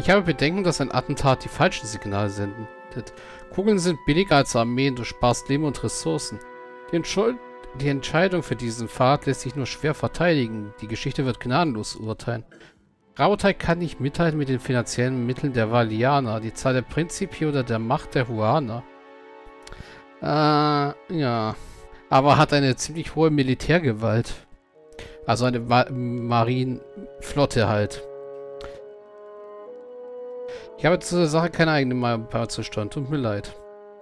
Ich habe Bedenken, dass ein Attentat die falschen Signale sendet. Kugeln sind billiger als Armeen, du sparst Leben und Ressourcen. Die Entscheidung für diesen Pfad lässt sich nur schwer verteidigen. Die Geschichte wird gnadenlos urteilen. Rautai kann nicht mithalten mit den finanziellen Mitteln der Valianer, die Zahl der Prinzipi oder der Macht der Huaner. Ja. Aber hat eine ziemlich hohe Militärgewalt. Also eine Marienflotte halt. Ich habe zu der Sache keine eigene Meinung zu steuern. Tut mir leid.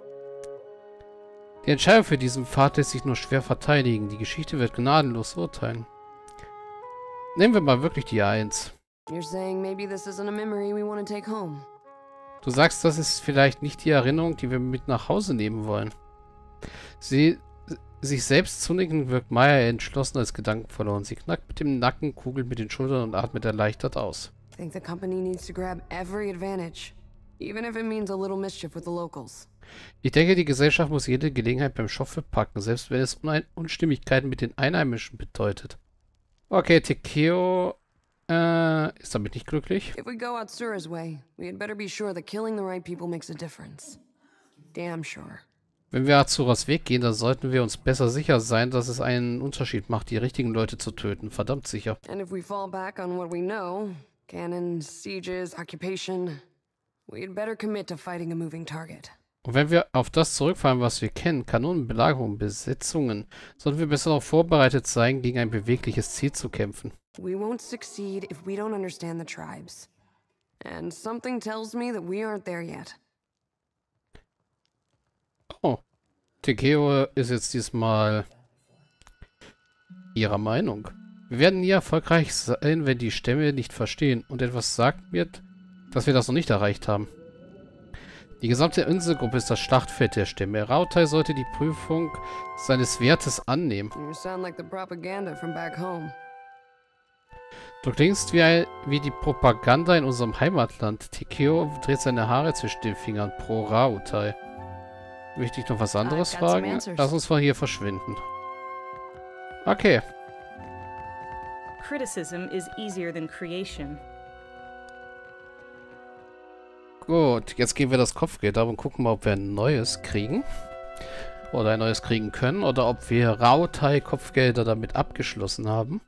Die Entscheidung für diesen Pfad lässt sich nur schwer verteidigen. Die Geschichte wird gnadenlos urteilen. Nehmen wir mal wirklich die 1. Du sagst, das ist vielleicht nicht die Erinnerung, die wir mit nach Hause nehmen wollen. Sich selbst zunicken wirkt Maya entschlossen als Gedanken verloren. Sie knackt mit dem Nacken, kugelt mit den Schultern und atmet erleichtert aus. Ich denke, die Gesellschaft muss jede Gelegenheit beim Schopfe packen, selbst wenn es Unstimmigkeiten mit den Einheimischen bedeutet. Okay, Tekeo ist damit nicht glücklich. If we go Atsuras way, we had better be sure that killing the right people makes a difference. Damn sure. Wenn wir Atsuras Weg gehen, dann sollten wir uns besser sicher sein, dass es einen Unterschied macht, die richtigen Leute zu töten. Verdammt sicher. And if we fall back on what we know, cannons, sieges, occupation, we'd better commit to fighting a moving target. Und wenn wir auf das zurückfallen, was wir kennen, Kanonen, Belagerungen, Besetzungen, sollten wir besser darauf vorbereitet sein, gegen ein bewegliches Ziel zu kämpfen. We won't succeed if we don't understand the tribes. And something tells me that we aren't there yet. Oh, Tekeo ist jetzt diesmal ihrer Meinung. Wir werden nie erfolgreich sein, wenn die Stämme nicht verstehen. Und etwas sagt mir, dass wir das noch nicht erreicht haben. Die gesamte Inselgruppe ist das Schlachtfeld der Stämme. Rautai sollte die Prüfung seines Wertes annehmen. You sound like the propaganda from back home. Du klingst wie die Propaganda in unserem Heimatland. Tekeo dreht seine Haare zwischen den Fingern pro Rautai. Möchte ich noch was anderes fragen? Lass uns von hier verschwinden. Okay. Criticism is easier than creation. Gut, jetzt gehen wir das Kopfgeld ab und gucken mal, ob wir ein neues kriegen. Oder ein neues kriegen können. Oder ob wir Rautai Kopfgelder damit abgeschlossen haben.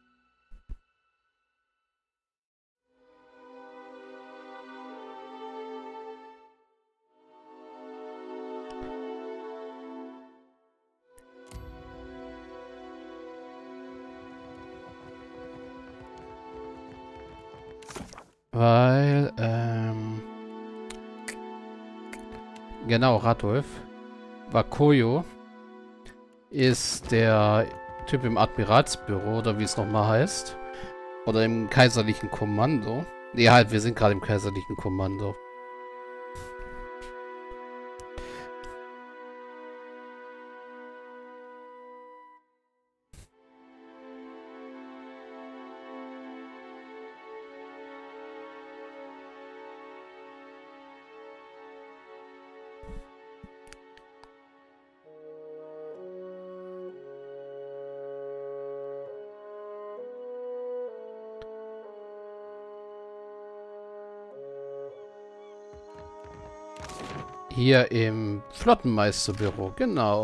Weil, genau, Radolf. Wakoyo ist der Typ im Admiralsbüro, oder wie es nochmal heißt. Oder im kaiserlichen Kommando. Nee, halt, wir sind gerade im kaiserlichen Kommando. Hier im Flottenmeisterbüro, genau.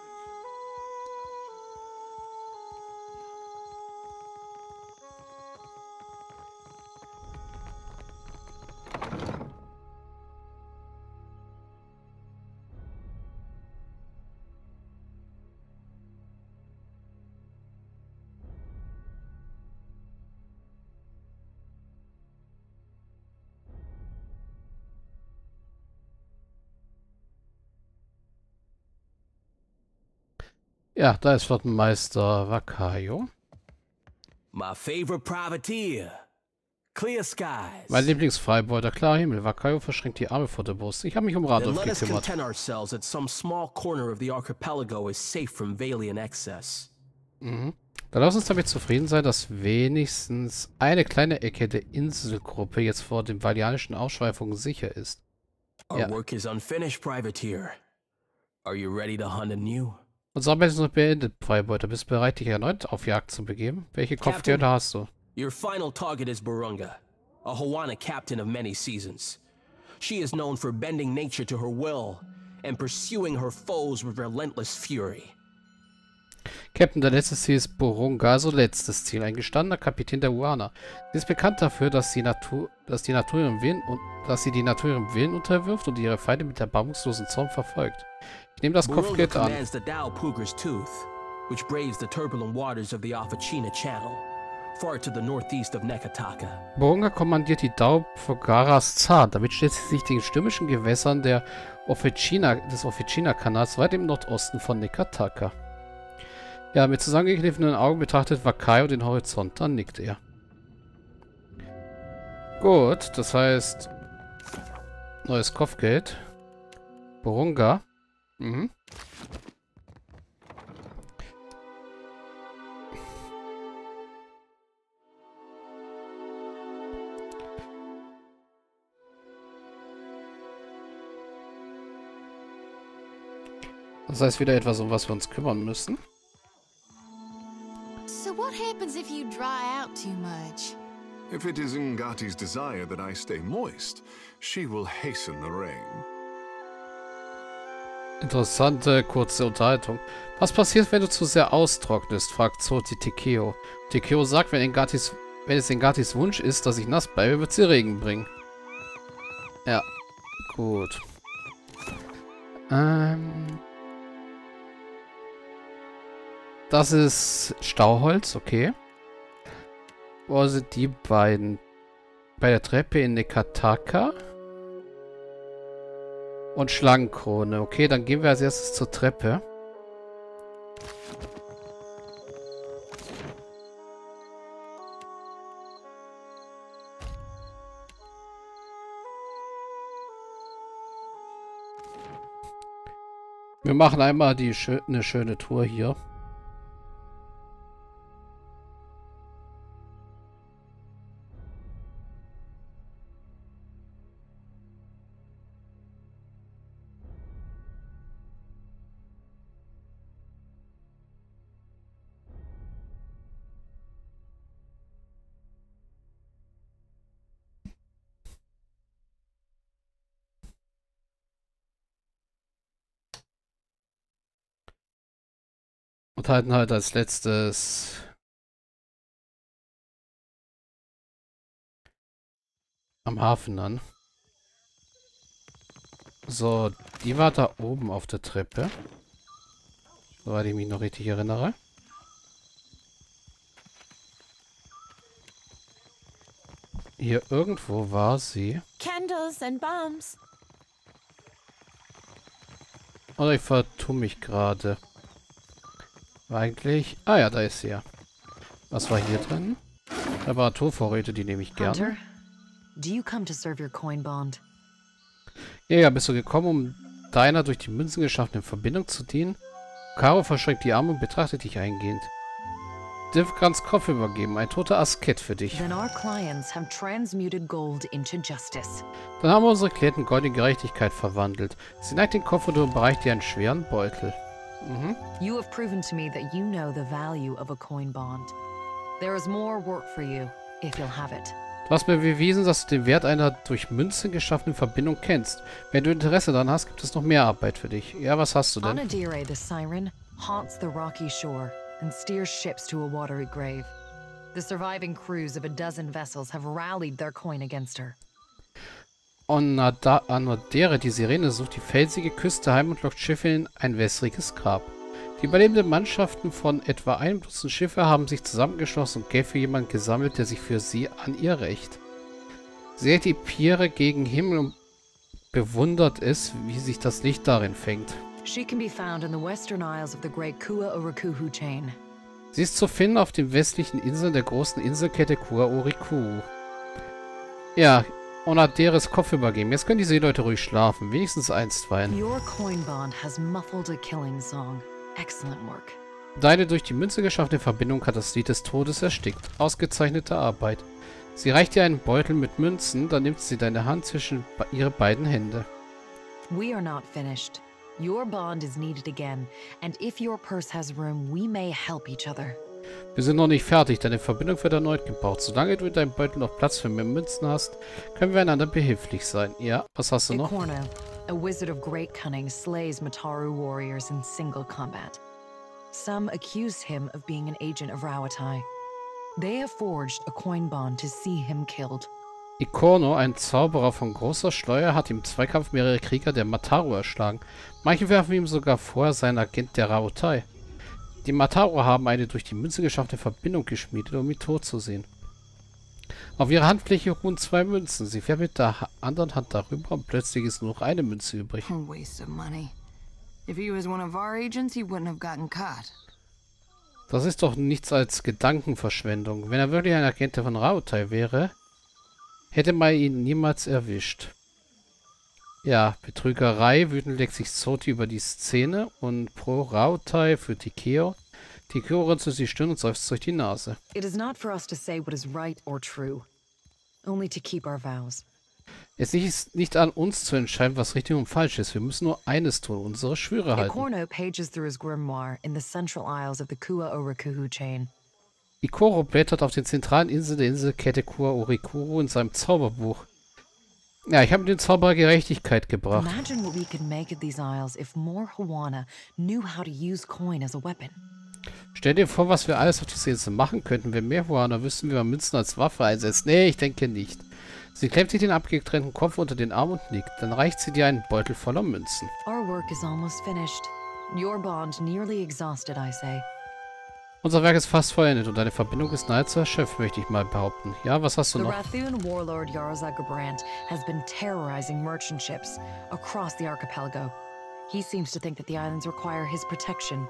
Ja, da ist Flottenmeister Wakayo. My favorite privateer. Clear skies. Mein Lieblingsfreibeuter, klarer Himmel. Wakayo verschränkt die Arme vor der Brust. Ich habe mich um Radolf Then let us gekümmert. content ourselves that some small corner of the archipelago is safe from Valian excess. Mhm. Dann lass uns damit zufrieden sein, dass wenigstens eine kleine Ecke der Inselgruppe jetzt vor den valianischen Ausschweifungen sicher ist. Our work is unfinished, privateer. Are you ready to hunt anew? Unsere Arbeit ist noch beendet, Freibeuter. Bist du bereit, dich erneut auf Jagd zu begeben? Welche Kopfgelder hast du? Your final target is Burunga. a Hawana captain of many seasons. She is known for bending nature to her will and pursuing her foes with relentless fury. Captain, der letzte Ziel ist Borunga, also letztes Ziel. Ein gestandener Kapitän der Huana. Sie ist bekannt dafür, dass die Natur ihrem Willen unterwirft und ihre Feinde mit erbarmungslosen Zorn verfolgt. Ich nehme das Kopfgeld an. Commands the Dao Puger's Tooth, which braves the turbulent waters of the Officina Channel, far to the northeast of Nekataka. Borunga kommandiert die Dao Pugaras Zahn. Damit stellt sie sich den stürmischen Gewässern des Officina-Kanals weit im Nordosten von Nekataka. Ja, mit zusammengekniffenen Augen betrachtet Wakayo den Horizont. Dann nickt er. Gut, das heißt... Neues Kopfgeld. Borunga. Mhm. Das heißt wieder etwas, um was wir uns kümmern müssen. So what happens if you dry out too much? If it is Ngati's desire that I stay moist, she will hasten the rain. Interessante, kurze Unterhaltung. Was passiert, wenn du zu sehr austrocknest? Fragt Zoti Tekeo. Tekeo sagt, wenn es Ngatis Wunsch ist, dass ich nass bleibe, wird sie Regen bringen. Ja, gut. Das ist Stauholz, okay. Wo sind die beiden? Bei der Treppe in Nekataka. Und Schlangenkrone. Okay, dann gehen wir als erstes zur Treppe. Wir machen einmal eine schöne Tour hier. Und halten halt als letztes am Hafen an. So, die war da oben auf der Treppe. Soweit ich mich noch richtig erinnere. Hier irgendwo war sie. Candles and bombs. Oder ich vertue mich gerade. Eigentlich... Ah ja, da ist sie ja. Was war hier drin? Reparaturvorräte, die nehme ich gerne. Hunter, do you come to serve your coin bond? Ja, bist du gekommen, um deiner durch die Münzen geschaffenen Verbindung zu dienen? Karo verschränkt die Arme und betrachtet dich eingehend. Divkrans Kopf übergeben, ein toter Asket für dich. Then our clients have transmuted gold into justice. Dann haben wir unsere Klienten Gold in Gerechtigkeit verwandelt. Sie neigt den Kopf und überreicht dir einen schweren Beutel. You have proven to me that you know the value of a coin bond. There is more work for you, if you'll have it. Du hast mir bewiesen, dass du den Wert einer durch Münzen geschaffenen Verbindung kennst. Wenn du Interesse daran hast, gibt es noch mehr Arbeit für dich. Ja, was hast du denn? Onodire, the siren, haunts the rocky shore and steers ships to a watery grave. The surviving crews of a dozen vessels have rallied their coin against her. Onodire, die Sirene, sucht die felsige Küste heim und lockt Schiffe in ein wässriges Grab. Die überlebenden Mannschaften von etwa einem Dutzend Schiffe haben sich zusammengeschlossen und Geld für jemanden gesammelt, der sich für sie an ihr rächt. Sie hält die Piere gegen Himmel und bewundert es, wie sich das Licht darin fängt. She can be found in the western isles of the great Kua-Orikuhu chain. Sie ist zu finden auf den westlichen Inseln der großen Inselkette Kua-Orikuhu. Ja, Onodires Kopf übergeben. Jetzt können die Seeleute ruhig schlafen, wenigstens einstweilen. Your coin bond has muffled a killing song. Excellent work. Deine durch die Münze geschaffene Verbindung hat das Lied des Todes erstickt. Ausgezeichnete Arbeit. Sie reicht dir einen Beutel mit Münzen, dann nimmt sie deine Hand zwischen ihre beiden Hände. We are not finished. Your bond is needed again, and if your purse has room, we may help each other. Wir sind noch nicht fertig, deine Verbindung wird erneut gebraucht. Solange du in deinem Beutel noch Platz für mehr Münzen hast, können wir einander behilflich sein. Ja, was hast du noch? Ikorno, a wizard of great cunning, slays Mataru warriors in single combat. Some accuse him of being an agent of Rauatai. They have forged a coin bond to see him killed. Ikorno, ein Zauberer von großer Schleuer, hat im Zweikampf mehrere Krieger der Mataru erschlagen. Manche werfen ihm sogar vor, er sei ein Agent der Rauatai. Die Mataru haben eine durch die Münze geschaffene Verbindung geschmiedet, um ihn tot zu sehen. Auf ihrer Handfläche ruhen 2 Münzen. Sie fährt mit der anderen Hand darüber und plötzlich ist nur noch eine Münze übrig. A waste of money. If he was one of our agents, he wouldn't have gotten caught. Das ist doch nichts als Gedankenverschwendung. Wenn er wirklich ein Agent von Rauatai wäre, hätte man ihn niemals erwischt. Ja, Betrügerei. Wütend legt sich Soti über die Szene und pro Rauatai für Tikeo. Tikeo runzelt die Stirn und seufzt durch die Nase. It is not for us to say what is right or true. Only to keep our vows. Es ist nicht an uns zu entscheiden, was richtig und falsch ist. Wir müssen nur eines tun, unsere Schwüre halten. Ikorno pages through his grimoire in the central aisles of the Kua Orikuhu chain. Ikoro blättert auf den zentralen Inseln der Inselkette Kua Orikuru in seinem Zauberbuch. Ja, ich habe den Zauberer Gerechtigkeit gebracht. Imagine what we could make of these isles if more Hawana knew how to use coin as a weapon. Stell dir vor, was wir alles auf dieser Insel machen könnten, wenn mehr Huaner wüssten, wie man Münzen als Waffe einsetzt. Nee, ich denke nicht. Sie klemmt sich den abgetrennten Kopf unter den Arm und nickt. Dann reicht sie dir einen Beutel voller Münzen. Our work is almost finished. Your bond nearly exhausted, I say. Unser Werk ist fast vollendet und deine Verbindung ist nahezu erschöpft, möchte ich mal behaupten. Ja, was hast du The noch? Rathun warlord Yarza Gabrant has been terrorizing merchant ships across the archipelago. He seems to think that the islands require his protection.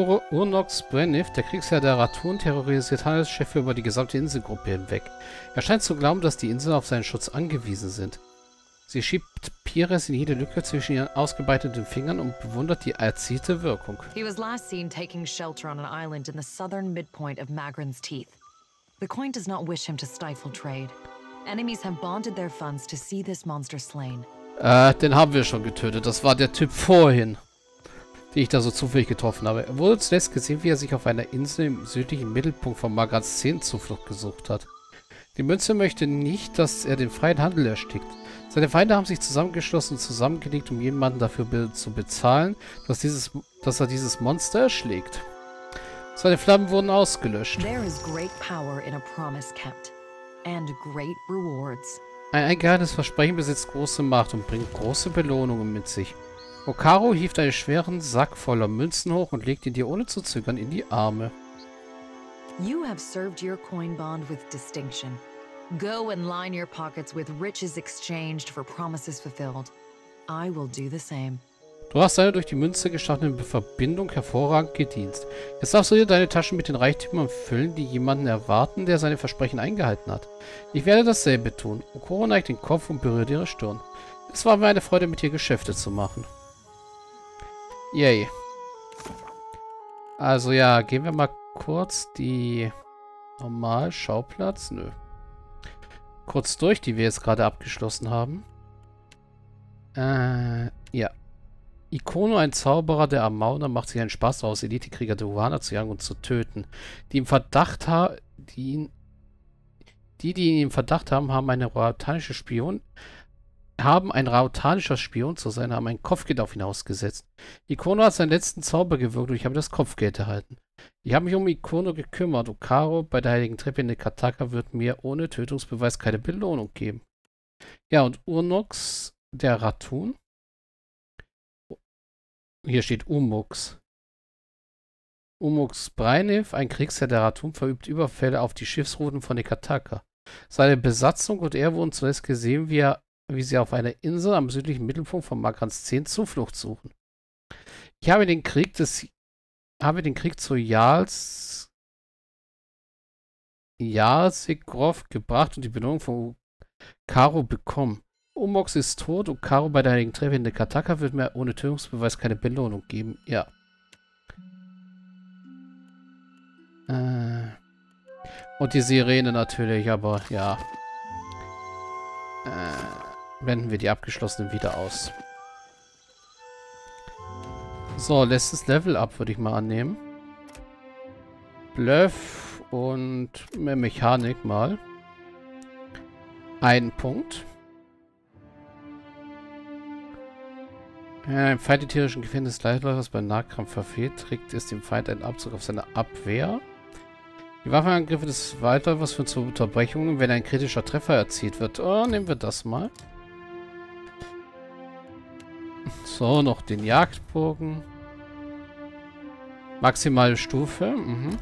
Urnox Brennif, der Kriegsherr der Rathun, terrorisiert Handelsschiffe über die gesamte Inselgruppe hinweg. Er scheint zu glauben, dass die Inseln auf seinen Schutz angewiesen sind. Sie schiebt Pires in jede Lücke zwischen ihren ausgebreiteten Fingern und bewundert die erzielte Wirkung. He was last seen taking shelter on an island in the southern midpoint of Magran's Teeth. The coin does not wish him to stifle trade. Enemies have bonded their funds to see this monster slain. Den haben wir schon getötet. Das war der Typ vorhin, den ich da so zufällig getroffen habe. Er wurde zuletzt gesehen, wie er sich auf einer Insel im südlichen Mittelpunkt von Magrans 10 Zuflucht gesucht hat. Die Münze möchte nicht, dass er den freien Handel erstickt. Seine Feinde haben sich zusammengeschlossen und zusammengelegt, um jemanden dafür zu bezahlen, dass er dieses Monster erschlägt. Seine Flammen wurden ausgelöscht. There is great power in a promise kept, and great rewards. Ein eingehaltenes Versprechen besitzt große Macht und bringt große Belohnungen mit sich. Okaru hieft einen schweren Sack voller Münzen hoch und legt ihn dir ohne zu zögern in die Arme. You have served your coin bond with distinction. Go and line your pockets with riches exchanged for promises fulfilled. I will do the same. Du hast deine durch die Münze geschaffene Verbindung hervorragend gedient. Jetzt darfst du dir deine Taschen mit den Reichtümern füllen, die jemanden erwarten, der seine Versprechen eingehalten hat. Ich werde dasselbe tun. Okoro neigt den Kopf und berührt ihre Stirn. Es war mir eine Freude, mit dir Geschäfte zu machen. Yay. Also ja, gehen wir mal kurz die normal Schauplatz. Nö. Kurz durch, die wir jetzt gerade abgeschlossen haben. Ja. Ikono, ein Zauberer der Amauner, macht sich einen Spaß daraus, Elitekrieger der Huana zu jagen und zu töten. Die ihn im Verdacht haben, haben ein rautanischer Spion zu sein, haben ein Kopfgeld auf ihn ausgesetzt. Ikono hat seinen letzten Zauber gewirkt und ich habe das Kopfgeld erhalten. Ich habe mich um Ikono gekümmert. Okaro bei der heiligen Treppe in der Kataka wird mir ohne Tötungsbeweis keine Belohnung geben. Ja, und Urnox, der Rathun. Hier steht Umux. Umux Brennif, ein Kriegsherr der Rathun, verübt Überfälle auf die Schiffsrouten von der Kataka. Seine Besatzung und er wurden zuletzt gesehen, wie sie auf einer Insel am südlichen Mittelpunkt von Magrans 10 Zuflucht suchen. Ich habe den Krieg zu Jarlsegrov gebracht und die Belohnung von Karo bekommen. Umox ist tot und Karo bei der heiligen Treppe in der Kataka wird mir ohne Tötungsbeweis keine Belohnung geben. Ja. Und die Sirene natürlich, aber ja. Blenden wir die abgeschlossenen wieder aus. So, letztes Level-Up würde ich mal annehmen. Bluff und mehr Mechanik mal. 1 Punkt. Ein Feind die tierischen Gefährten des Leitläufers bei Nahkampf verfehlt, trägt es dem Feind einen Abzug auf seine Abwehr. Die Waffenangriffe des Waldläufers führen zu Unterbrechungen, wenn ein kritischer Treffer erzielt wird. Oh, nehmen wir das mal. So, noch den Jagdbogen. Maximale Stufe.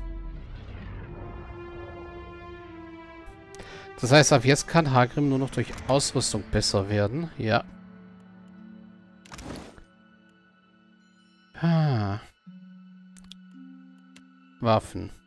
Das heißt, ab jetzt kann Hagrim nur noch durch Ausrüstung besser werden. Ja. Waffen.